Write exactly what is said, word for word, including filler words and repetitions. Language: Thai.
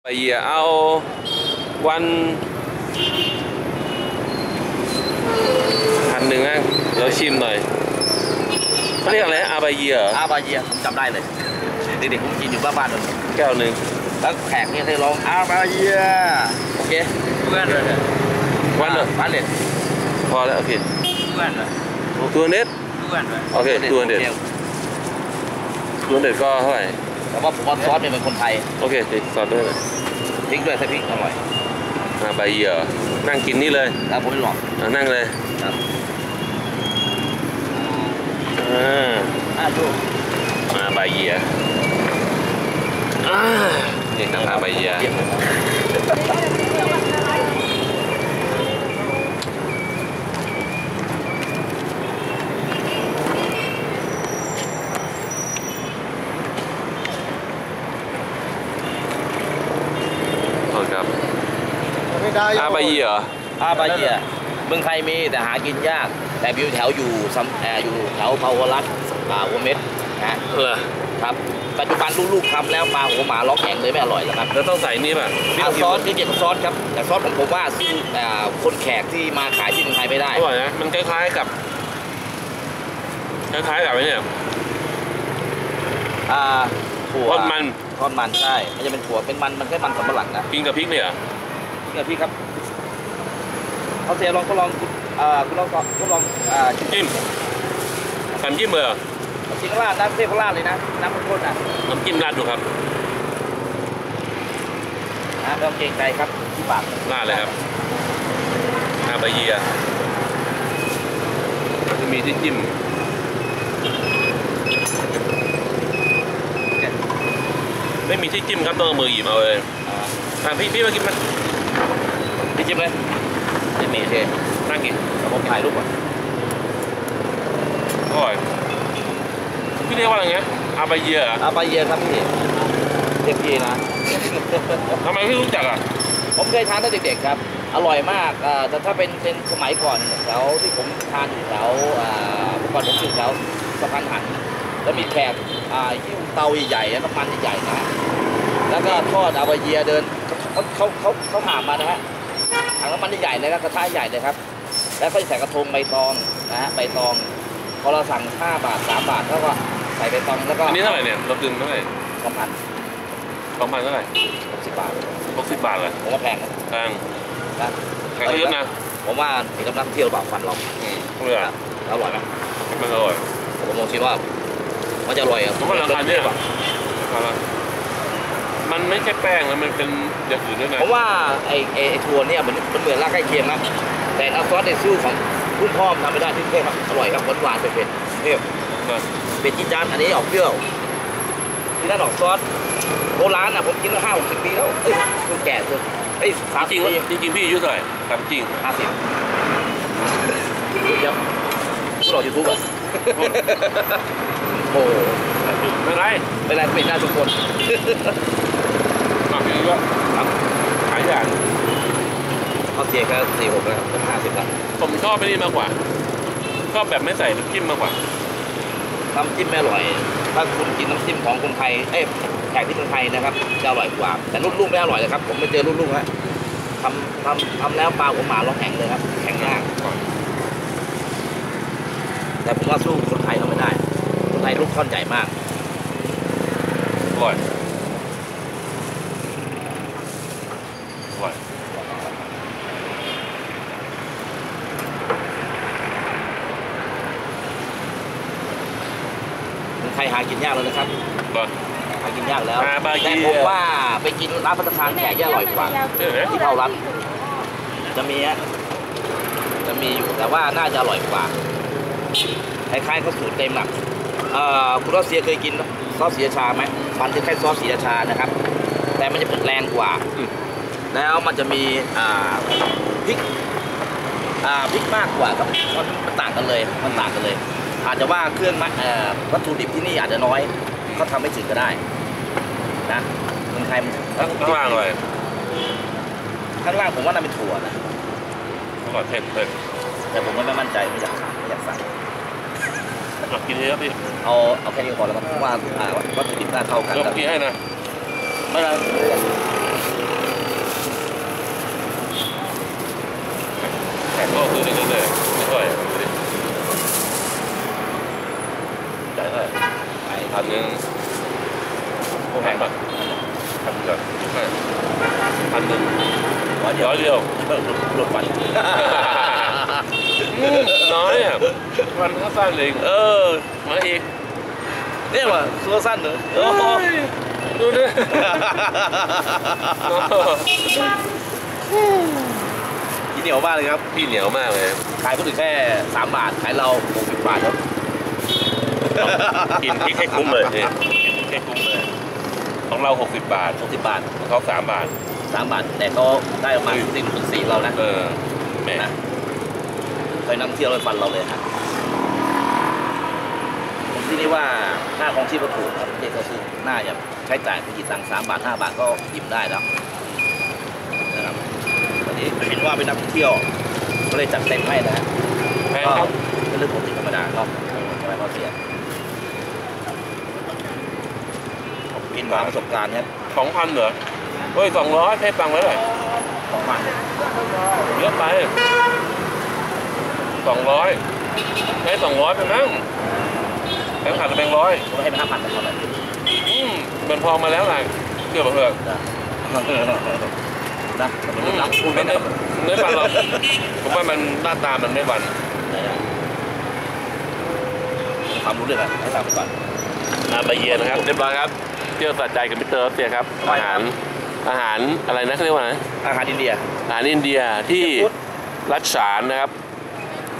ไปเยี่ยเอาวันพันหนึ่งอ่ะเราชิมหน่อยเขาเรียกอะไรอาบาเยียอาบาเยียผมจำได้เลยเด็กๆผมกินอยู่บ้านๆเลยแก้วหนึ่งแล้วแขกเนี่ยเคยร้องอาบาเยียโอเคเพื่อนเลยวันเลยวันเลยพอแล้วโอเคเพื่อนเลยตัวเน็ตเพื่อนเลยโอเคตัวเน็ตตัวเน็ตก็เท่าไหร่แต่ว่าผมว่าซอสเนี่ยเป็นคนไทยโอเคติดซอสด้วยพริกด้วยใส่พริกอร่อยอาบาเยียนั่งกินนี่เลยแล้วผมไม่หลอกนั่งเลยครับอ่าอ่าดูอาบาเยียอ่านี่ครับอาบาเยียครับอาบาเยียอาบาเยียเมืองไทยมีแต่หากินยากแต่อยู่แถวอยู่ซัมแอร์อยู่แถวพาวรัสปลาหัวเม็ดนะเออครับปัจจุบันลูกๆทำแล้วปลาหัวหมาล็อกแข็งเลยไม่อร่อยแล้วครับแล้วต้องใส่นี่ป่ะซอสที่เกี่ยวกับซอสครับแต่ซอสผมผมว่าซึ่งคนแขกที่มาขายที่เมืองไทยไม่ได้อร่อยนะมันคล้ายๆกับคล้ายๆกับอะไรเนี่ยอ่าถั่วทอดมันทอดมันใช่มันจะเป็นถั่วเป็นมันมันแค่มันสำปะหลังนะกินกับพริกเนี่ยกินกับพริกครับเขาเสียลองก็ลองอ่าคุณลองก็ลองอ่าจิ้มน้ำจิ้มเบอร์จิ้มราดน้ำเทพราดเลยนะน้ำข้นๆนะน้ำจิ้มราดดูครับนะไม่ต้องเกรงใจครับที่ปากราดเลยครับอาบาเยียจะมีที่จิ้มไม่มีที่จิ้มครับต้องเอามือหยิบเอาเลยอ่าพี่พี่มากินมันที่จิ้มเลยไม่มีเท่นั่งกินผมถ่ายรูปก่อนอร่อยพี่เรียกว่าอะไรเงี้ยอาบาเยียอาบาเยียครับพี่เรียกพี่นะทำไมพี่รู้จักอ่ะผมเคยทานตั้งแต่เด็กๆครับอร่อยมากแต่ถ้าเป็นเป็นสมัยก่อนแถวที่ผมทานอยู่แถวก่อนผมอยู่แถวสะพานหันแล้วมีแขกที่เตาใหญ่ๆน้ำมันใหญ่ๆนะแล้วก็ทอดอาบาเยียเดินเขาเขาเขาเขาหามมานะฮะถังน้ำมันใหญ่เลยครับกระทะใหญ่เลยครับแล้วก็ใส่กระทงใบตองนะฮะใบตองพอเราสั่งห้าบาทสามบาทแล้วก็ใส่ใบตองแล้วก็อันนี้เท่าไหร่เนี่ยเราดึงเท่าไหร่สองพันสองพันเท่าไหร่หกสิบบาทหกสิบบาทเลยผมว่าแพงนะแพงนะแพงเยอะนะผมว่าเอกนักเที่ยวแบบฟันเราอืมอร่อยอร่อยไหมมันอร่อยผมมองคิดว่ามันจะอร่อยอ่ะผมว่าราคาเนี่ยอะไรมันไม่ใช่แป้งแล้วมันเป็นอย่างอื่นด้วยนะเพราะว่าไอ้ไอ้ถั่วเนี่ยมันมันเหมือนรากใกล้เคียงนะแต่น้ำซอสในสู้ของรุ่นพ่อทำไม่ได้ที่เทพครับอร่อยครับหวานหวานเผ็ดเทพเป็นจีนจานอันนี้ออกเปรี้ยวที่นั่นออกซอสโบราณอ่ะผมกินมาห้าหกสิบปีแล้วเอ้ยคุณแก่สุดเอ้ยสามจริงจริงจริงพี่อายุเท่าไหร่ถามจริงห้าสิบเดี๋ยวพวกเรายูทูบอ่ะโอ้ไม่ไรไม่ไรเป็นหน้าทุกคนหนักเยอะครับหายากเขาเสียแค่สี่หกแล้วผมห้าสิบแล้วผมชอบไปนี่มากกว่าชอบแบบไม่ใส่น้ำจิ้มมากกว่าน้ำจิ้มไม่อร่อยถ้าคุณกินน้ำจิ้มของคนไทยเอ้ยแขกที่เมืองไทยนะครับจะอร่อยกว่าแต่รุ่นลูกไม่อร่อยเลยครับผมไปเจอรุ่นลูกฮะทำทำทำแล้วปลาหัวหมาล็อกแข็งเลยครับแข็งมากแต่ผมว่าสู้คนไทยเราไม่ได้คนไทยลูกท่อนใหญ่มากอร่อยอร่อยใครหากินยากแล้วนะครับหากินยากแล้วแต่ผมว่าไปกินร้านพัตตาคารแขกจะอร่อยกว่าที่เท่ารัฐจะมีจะมีอยู่แต่ว่าน่าจะอร่อยกว่าคล้ายๆเขาสูตรเต็มอ่ะคุณรัสเซียเคยกินซอสสีราชาไหมมันจะคล้ายซอสสีราชานะครับแต่มันจะเผ็ดแรงกว่าแล้วมันจะมีพริกพริกมากกว่าครับมันต่างกันเลยมันต่างกันเลยอาจจะว่าเครื่องวัตถุดิบที่นี่อาจจะน้อยเขาทำไม่ถึงก็ได้นะเมืองไทยข้างล่างเลยข้างล่างผมว่าน่าเป็นถั่วนะอร่อยเผ็ดเผ็ดแต่ผมไม่มั่นใจไม่อยากไม่อยากสั่งกินเยอะพี่เอาเอาแค่นี้ก่อนแล้วกันเพราะว่าวัตถุดิบน่าเข้ากันยกกี่ให้นะไม่ได้พันหนึ่งร้อยเดียวร้อยเดียวรถฟันน้อยอ่ะวันถ้าสั้นเองเออมาอีกเนี่ยว่ะตัวสั้นเหรอโอ้โหดูดิที่เหนียวมากเลยครับพี่เหนียวมากเลยขายก็ถึงแค่สามบาทขายเราหกสิบบาทครับกินพริกให้คุ้มเลยเนี่ยกินพริกให้คุ้มเลยของเราหกสิบบาทหกสิบบาทของเขาสามบาทสามบาทแต่ก็ได้ประมาณสี่ถึงสี่เรานะเออแหม่นะเคยนั่งเที่ยวรถฟันเราเลยฮะผมที่นี่ว่าค่าของชีพก็ถูกครับเด็กก็ซื้อน่าจะใช้จ่ายไม่กี่ตังค์สามบาทห้าบาทก็อิ่มได้แล้วนะครับวันนี้เห็นว่าเป็นนักท่องเที่ยวก็เลยจัดเต็มให้นะฮะแพงก็ครับเป็นเรื่องปกติธรรมดาก็ไม่พอเสียกินมาประสบการณ์ครับสองพันเหรอเฮ้ยสองร้อยเทปตังค์แล้วเลยสองพันเยอะไปสองร้อยให้สองร้อยไปนั่งแบงค์ขาดจะแบงค์ร้อยก็ให้เป็นห้าพันเท่าไหร่อืมมันพอมาแล้วไงเกือบเถอะนะนะมันเป็นน้ำพูดมัไม่นได้ไม่ฟันเราผมว่ามันหน้าตามันไม่ฟันความรู้เรื่องอะไรให้ทราบก่อนอาบาเยียนะครับเรียบร้อยครับเที่ยวสะใจกับมิสเตอร์รัสเซียครับอาหารอาหารอะไรนะเขาเรียกว่าไงอาหารอินเดียอาหารอินเดียที่รัชฉานนะครับ